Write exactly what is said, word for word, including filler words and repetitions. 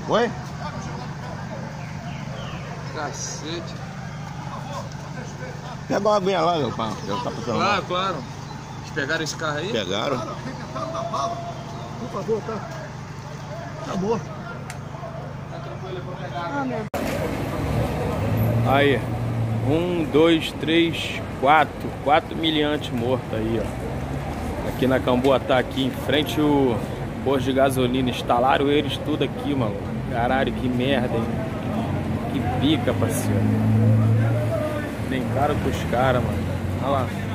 Oi? Cacete. Pega uma aguinha lá, meu pai. Já tá passando Claro, lá. claro. Eles pegaram esse carro aí? Pegaram. Por favor, tá? Acabou. Ah, meu. Aí, um, dois, três, quatro, quatro miliantes mortos aí, ó. Aqui na Camboatá, aqui em frente o posto de gasolina. Instalaram eles tudo aqui, mano. Caralho, que merda, hein? Que pica, parceiro. Nem cara com os caras, mano. Olha lá.